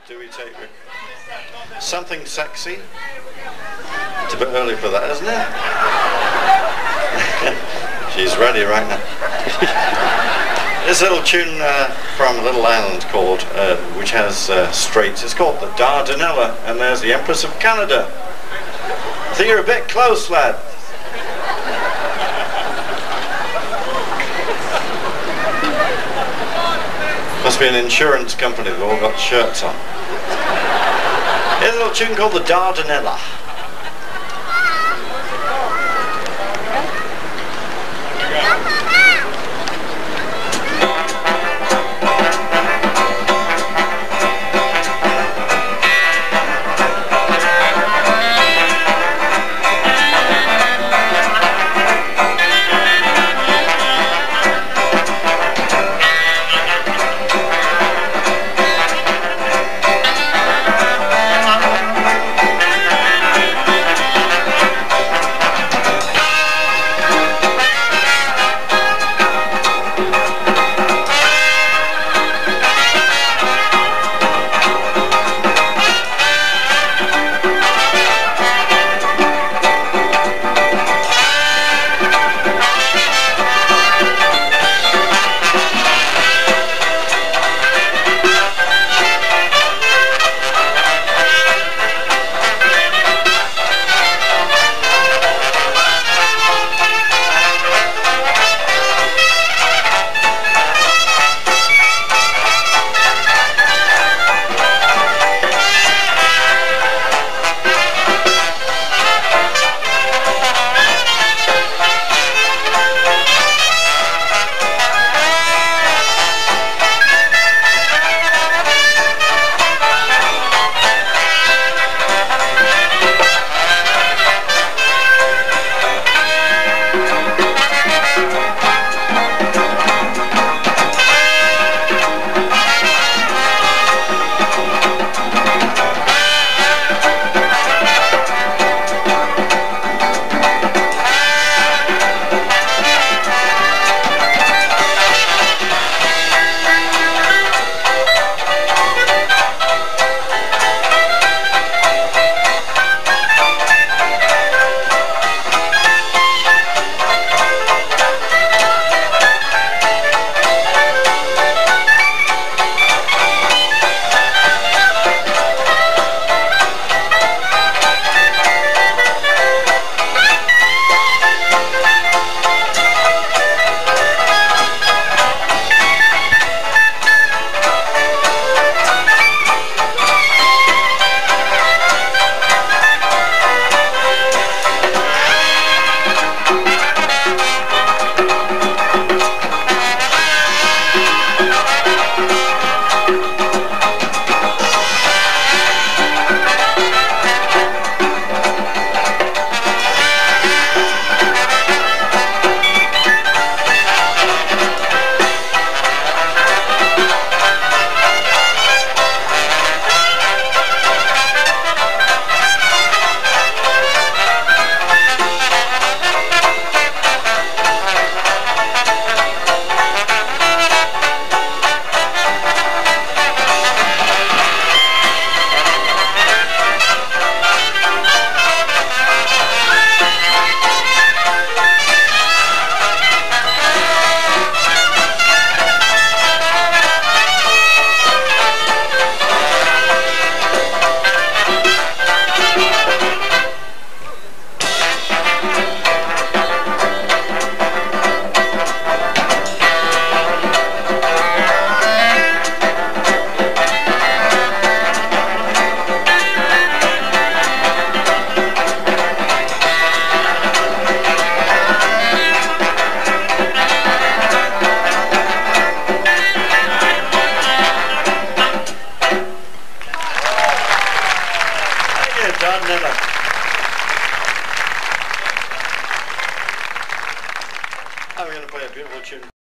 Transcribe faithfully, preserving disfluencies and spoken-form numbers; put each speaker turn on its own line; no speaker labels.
do we take? Something sexy? It's a bit early for that, isn't it? She's ready right now. This little tune uh, from a little island called, uh, which has uh, straits. It's called the Dardanella, and there's the Empress of Canada. I think you're a bit close, lad. Must be an insurance company, they've all got shirts on. Here's a little tune called the Dardanella. Dardanella. I'm going to play a beautiful tune.